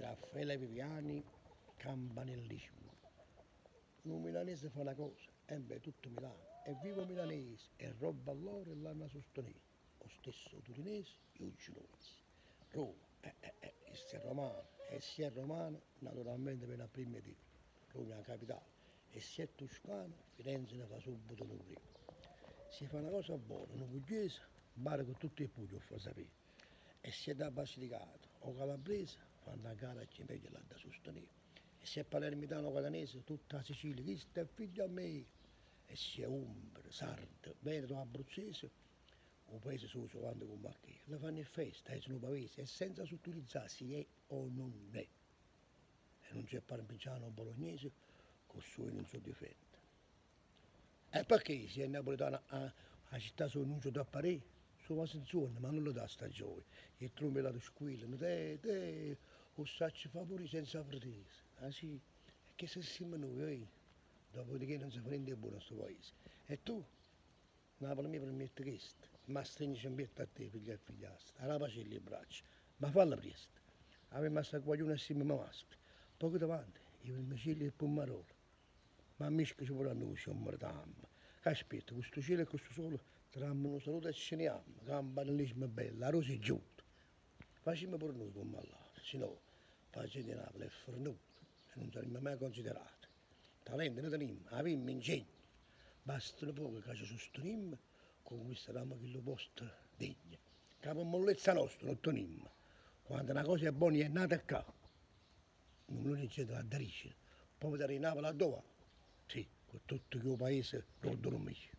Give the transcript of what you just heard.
Raffaele Viviani, campanellismo. Un milanese fa una cosa, e beh, tutto Milano, è vivo milanese, è roba loro e l'hanno sostenuto. Lo stesso turinese e il genovese. Roma, se è romano, e se è romano, naturalmente viene a prima titolo. Roma è la capitale, e se è toscano, Firenze ne fa subito un primo. Se fa una cosa buona, un pugliese, pare che tutti i pugli fa sapere. E se è da Basilicata o calabrese, fanno una gara a chi meglio l'ha da sostenere. E se è palermitano o catanese, tutta la Sicilia, questo è figlio a me. E se è umbre, sardo, veneto o abruzzese, un paese su quando con Macchia. Le fanno in festa, sono pavesi, e senza sottolineare se è o non è. E non c'è parmigiano o bolognese con suo non so difetto. E perché se è napoletano a città sono non c'è da apparire? Sono sensazione, ma non lo dà stagione. E trombe la squillano, o sacci favori senza pretese. Ah sì, e che se siamo noi, dopodiché non si prende buono questo paese. E tu? Napoli mi permette questo, ma stringi un a te, figlia e figliastra, alla pace le braccia, ma falla presto. Avevamo sta guaglione assieme a maschi, poco davanti, i vermicelli e il pomarolo. Ma mischia ci vorranno così un mordammo. Che aspetta, questo cielo e questo sole, trammo un saluto e sceniamo, campanellismo bello, la rosa è giunta. Facciamo pure noi come all'altro, se no, facendo di Napoli è fornuto e non saremmo mai considerati. Talento ne teniamo, avemmo ingegno. Bastano poco che ci sosteniamo, conquisteremo quello posto degno. Capo mollezza nostra, non teniamo. Quando una cosa è buona è nata qua, non c'è da aderisce. Poi da Napoli a dove? Sì, con tutto il paese lo dormisce.